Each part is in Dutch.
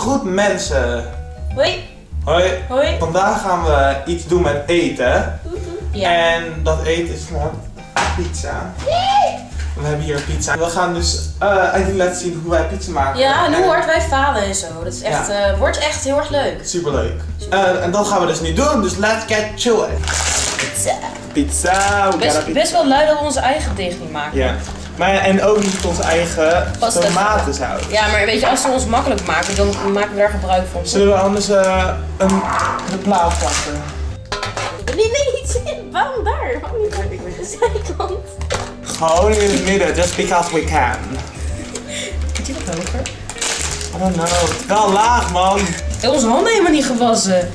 Goed mensen. Hoi. Hoi. Hoi. Vandaag gaan we iets doen met eten. Ja. En dat eten is vandaag pizza. We hebben hier pizza. We gaan dus even laten zien hoe wij pizza maken. Ja, en hoe hard wij falen en zo. Dat is echt, wordt echt heel erg leuk. Superleuk. En dat gaan we dus nu doen. Dus let's get to it. Pizza. Pizza. Best wel lui dat we onze eigen deeg niet maken. Ja. Maar en ook niet onze eigen tomatensaus. Ja, maar weet je, als we ons makkelijk maken, dan maken we daar gebruik van. Zullen we anders een plaat pakken? Nee, niet zin. Waarom daar? Waarom niet aan de zijkant? Gewoon in het midden, just because we can. Moet je wat hoger? I don't know. Wel laag, man. Onze handen helemaal niet gewassen.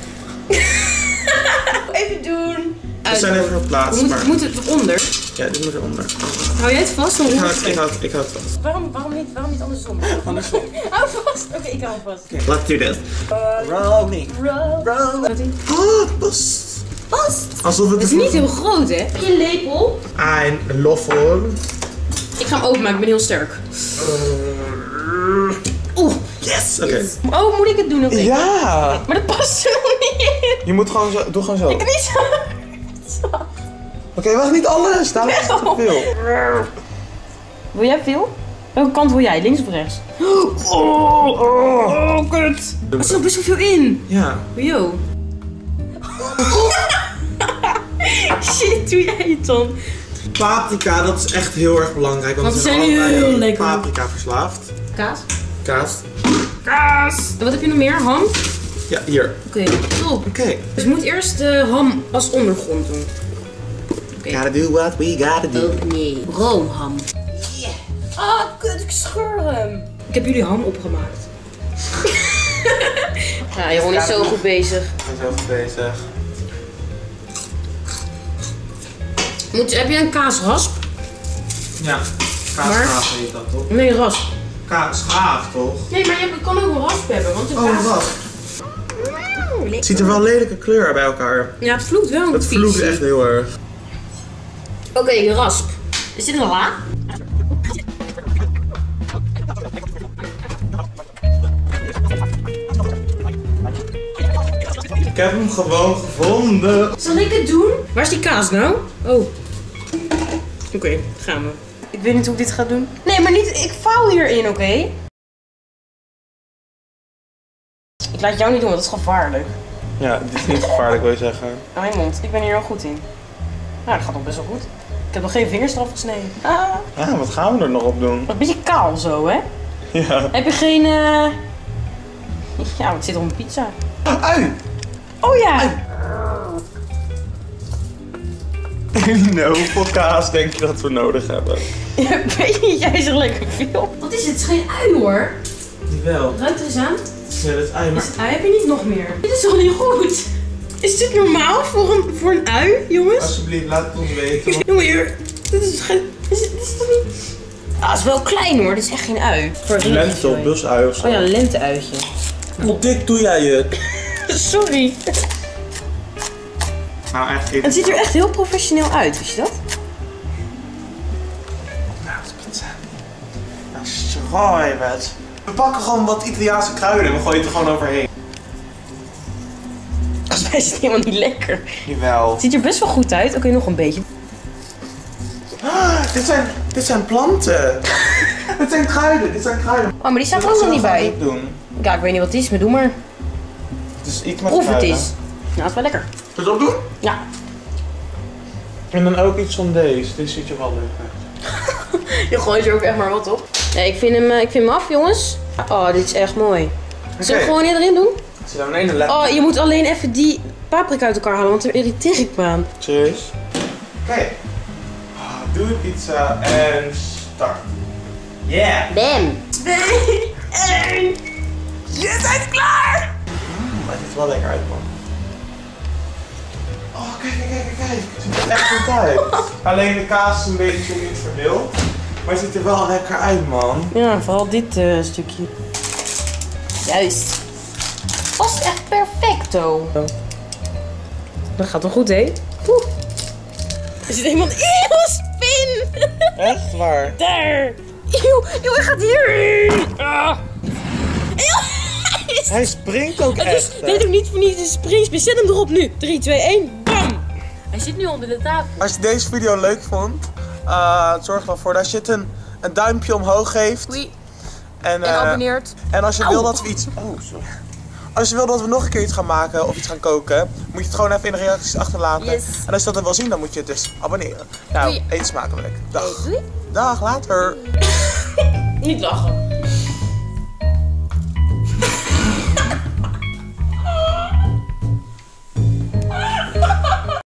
Even doen. We zijn even geplaatst, maar... Moet het eronder? Ja, dit moet eronder. Hou jij het vast? Dan Ik houd het vast. Waarom niet andersom? Andersom. Hou vast. Oké, ik hou hem vast. Okay, let's do this. Rolling. Rolling. Oh, past. Past. Alsof het is niet heel groot, hè? Heb je een lepel? Een loffel. Ik ga hem openmaken, ik ben heel sterk. Oeh. Yes! Oké. Yes. Oh, moet ik het doen? Oké. Ja! Maar dat past er nog niet in. Je moet gewoon zo, doe gewoon zo. Ik kan niet zo. Oké, wacht, niet alles. Daar is te veel. Wil jij veel? Welke kant wil jij? Links of rechts? Oh, kut. Er zit nog best wel veel in. Ja. Yo. Shit, doe jij het dan? Paprika, dat is echt heel erg belangrijk. Want we we zijn zijn allebei heel lekker. paprika verslaafd. Kaas? Kaas. Kaas! En wat heb je nog meer? Ham? Ja, hier. Oké, top. Oké. Dus je moet eerst de ham als ondergrond doen. Gotta do what we gotta do. Oh nee, roomham. Yeah. Ah, kut, ik scheur hem. Ik heb jullie ham opgemaakt. Ja, Jeroen is zo goed bezig. Ik ben zo goed bezig. Heb je een kaasrasp? Ja. Kaasschaaf heet dat toch? Nee, rasp. Kaasschaaf toch? Nee, maar je kan ook een rasp hebben, want een Oh, wat? Het ziet er wel lelijke kleur bij elkaar. Ja, het vloekt wel een Het vloekt echt heel erg. Oké, rasp. Is dit een la? Ik heb hem gewoon gevonden. Zal ik het doen? Waar is die kaas nou? Oh. Oké, gaan we. Ik weet niet hoe ik dit ga doen. Nee, maar niet. Ik vouw hierin, oké? Ik laat jou niet doen, want dat is gevaarlijk. Ja, dit is niet gevaarlijk, wil je zeggen. Aan mijn mond. Ik ben hier heel goed in. Nou, dat gaat nog best wel goed. Ik heb nog geen vingers eraf gesneden. Ah. Ja, wat gaan we er nog op doen? Een beetje kaal zo, hè? Ja. Heb je geen... Ja, wat zit er op een pizza? Ui! Oh ja! Nou, hoeveel kaas denk je dat we nodig hebben? Ja, weet je, jij zegt lekker veel. Wat is het? Het is geen ui hoor. Wel. Ruikt er eens aan. Ja, dat is ui, maar... Is het ui? Heb je niet nog meer? Dit is toch niet goed? Is dit normaal voor een ui, jongens? Alsjeblieft, laat het ons weten. Jongen, hier. Dit is toch niet... Ah, het is wel klein hoor. Dit is echt geen ui. Lente of busui of zo. Oh ja, een lenteuitje. Hoe dik doe jij het? Sorry. Nou, echt. Het ziet er echt heel professioneel uit, wist je dat? Nou, dat is pizza. Nou, strooi wat. We pakken gewoon wat Italiaanse kruiden en we gooien het er gewoon overheen. Volgens mij is het helemaal niet lekker. Jawel. Het ziet er best wel goed uit. Oké, nog een beetje. Ah, dit zijn planten. Dit zijn kruiden, Oh, maar die staat er ook nog niet bij. Doen. Ja, ik weet niet wat het is, maar doe maar. Het is iets met Proef het kruiden. eens. Nou, het is wel lekker. Wil je het opdoen? Ja. En dan ook iets van deze. Dit ziet er wel leuk uit. Je gooit er ook echt maar wat op. Nee, ik vind hem af, jongens. Oh, dit is echt mooi. Zullen we hem gewoon erin doen? Zit daar meteen een lekker. Oh, je moet alleen even die paprika uit elkaar halen, want daar irriteer ik me aan. Serieus? Oké. Doe de pizza en start. Yeah! Bam! 2, 1. Je bent klaar! Het ziet er wel lekker uit, man. Oh, kijk. Het ziet er echt goed uit. Alleen de kaas is een beetje niet verdeeld. Maar het ziet er wel lekker uit, man. Ja, vooral dit stukje. Juist. Past echt perfecto. Dat gaat toch goed, hè? Oeh. Er zit iemand in een spin. Echt waar? Daar. Eeuw, hij gaat hierin. Ah. Eeuw, hij beest. Hij springt ook Het echt. is, weet ook niet voor niets een springspin. Zet hem erop nu. 3, 2, 1, bam. Hij zit nu onder de tafel. Als je deze video leuk vond, zorg ervoor dat je het een duimpje omhoog geeft. Oei. En abonneert. En als je wil dat we iets... Oh, sorry. Als je wil dat we nog een keer iets gaan maken of iets gaan koken, moet je het gewoon even in de reacties achterlaten. Yes. En als je dat dan wil zien, dan moet je het dus abonneren. Nou, Doei. eet smakelijk. Dag. Doei. Dag, later. Niet lachen.